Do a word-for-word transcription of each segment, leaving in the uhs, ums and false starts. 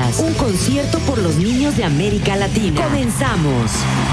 Jazz, un concierto por los niños de América Latina. Comenzamos.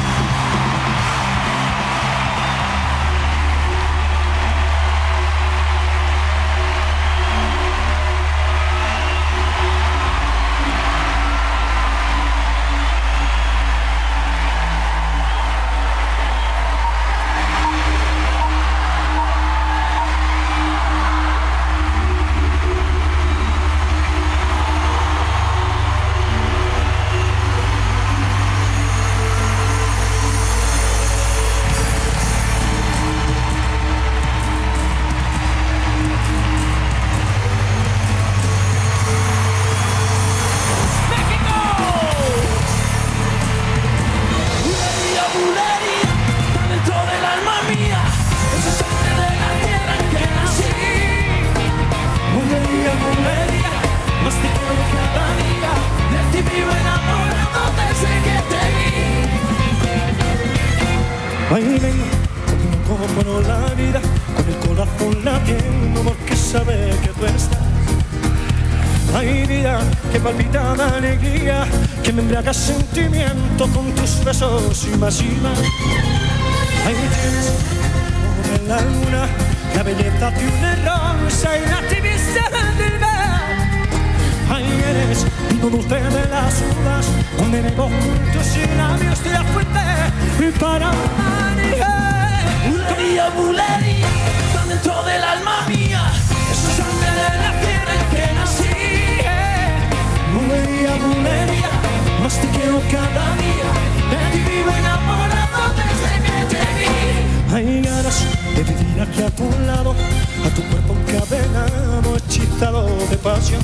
Ahí vengo, como la vida, con el corazón latiendo porque sabe que tú estás. Ay vida, que palpita de alegría, que me embriaga sentimiento con tus besos y más y más. Ahí tienes, como en la luna, la belleza de una rosa y la tibieza del mar. Ahí eres, vino dulce de las uvas, donde bebo juntos y labios de la fuente y para bulería, bulería, tan dentro del alma mía, eso es sangre de la tierra en que nací. Bulería, bulería, más te quiero cada día, de ti vivo enamorado desde que te vi. Hay ganas de vivir aquí a tu lado, a tu cuerpo encadenado, hechizado de pasión.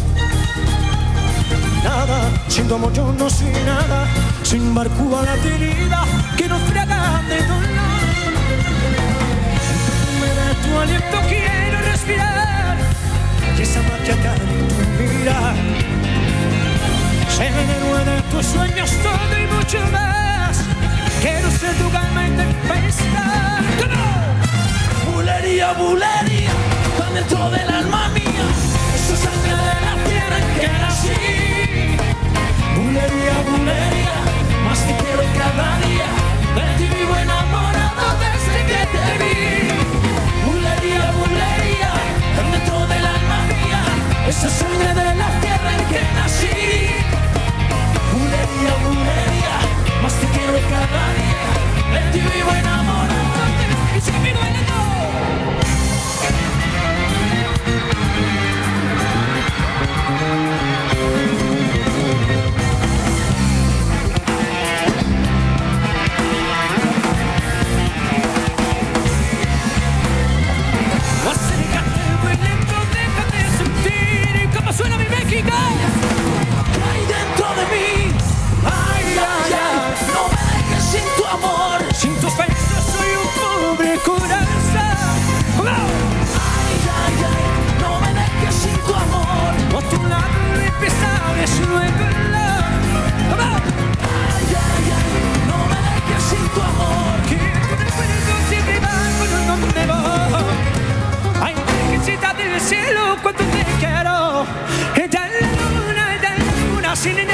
Nada, sin tu amor yo no soy nada, sin barco a la herida que nos friega de dolor. Me da tu aliento, quiero respirar, y esa magia que hay en tu mirar. Ser el héroe de tus sueños, todo y mucho más. Quiero ser tu calma y tempestad. Bulería, bulería, tan dentro del alma mía, eso es sangre de la tierra en que nací. Bulería, bulería, más te quiero cada día, de ti vivo enamorado desde que te vi. Bulería, bulería, tan dentro del alma mía, esa sangre de la tierra en que nací. Bulería, bulería, más te quiero cada día, de ti vivo enamorado desde que te vi. Suena mi México. Hay dentro de mí. Ay, ay, ay. No me dejes sin tu amor. Sin tus besos soy un pobre corazón. Ay, ay, ay. No me dejes sin tu amor. A tu lado empezar es nuevo dolor. Ay, ay, ay. No me dejes sin tu amor. Que con el fuego siempre va con un nombre voy. Ay, virgencita del cielo, cuánto te quiero. Ella es la luna, ella es la luna, sin